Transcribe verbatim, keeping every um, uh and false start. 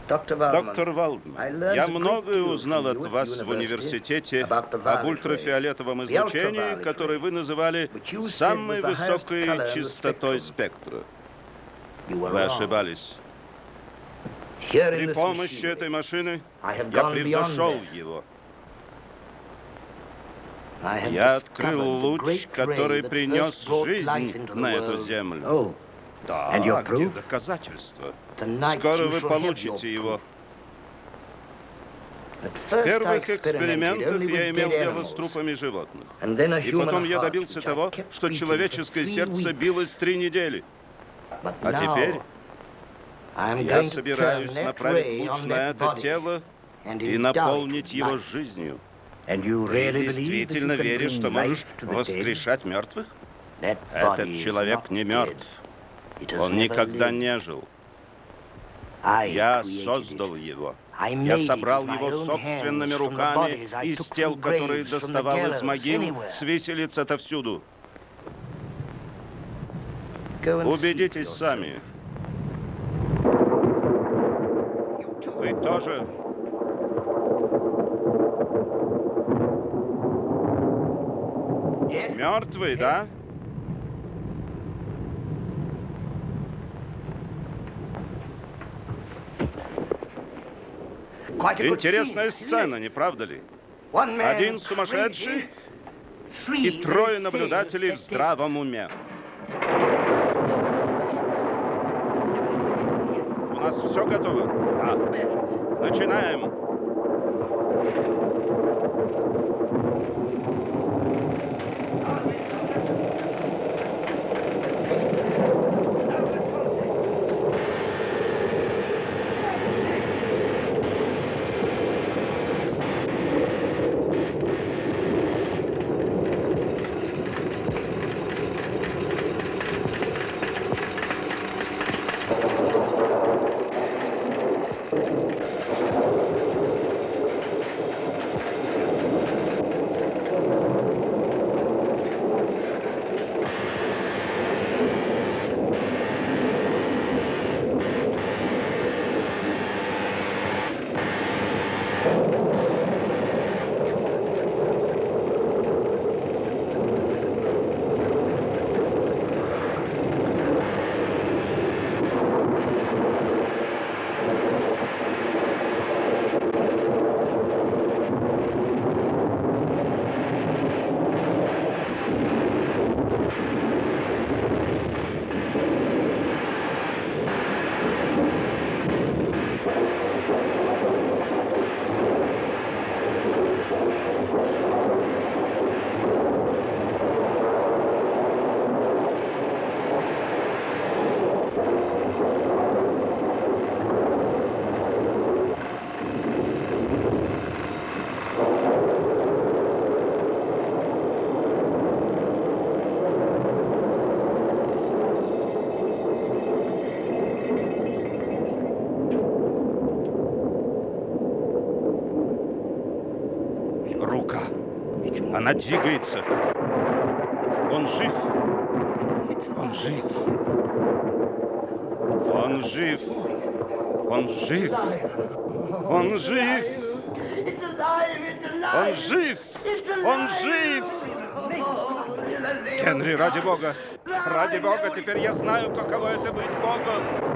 Доктор Валдман, я многое узнал от вас в университете об ультрафиолетовом излучении, которое вы называли самой высокой частотой спектра. Вы ошибались. При помощи этой машины я превзошел его. Я открыл луч, который принес жизнь на эту землю. Да, а где доказательства? Скоро вы получите его. В первых экспериментах я имел дело с трупами животных. И потом я добился того, что человеческое сердце билось три недели. А теперь я собираюсь направить луч на это тело и наполнить его жизнью. Ты действительно веришь, что можешь воскрешать мертвых? Этот человек не мертв. Он никогда не жил. Я создал его. Я собрал его собственными руками из тел, которые доставал из могил, с виселиц отовсюду. Убедитесь сами. Вы тоже? Мертвый, да? Интересная сцена, не правда ли? Один сумасшедший и трое наблюдателей в здравом уме. У нас все готово? Да. Начинаем. Она двигается. Он жив. Он жив. Он жив. Он жив. Он жив. Он жив. Он жив. Генри, ради бога. Ради бога, теперь я знаю, каково это быть богом.